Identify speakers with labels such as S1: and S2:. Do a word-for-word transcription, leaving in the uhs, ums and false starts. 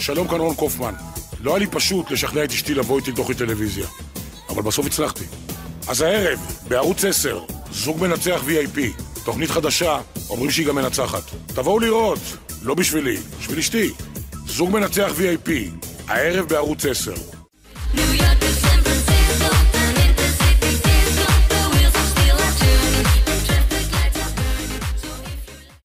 S1: שלום, כאן רון קופמן. לא היה לי פשוט לשכנע את אשתי לבוא איתי לתוכנית טלוויזיה, אבל בסוף הצלחתי. אז הערב, בערוץ עשר, זוג מנצח וי איי פי, תוכנית חדשה, אומרים שהיא גם מנצחת. תבואו לראות, לא בשבילי, בשביל אשתי. זוג מנצח וי איי פי, הערב בערוץ עשר.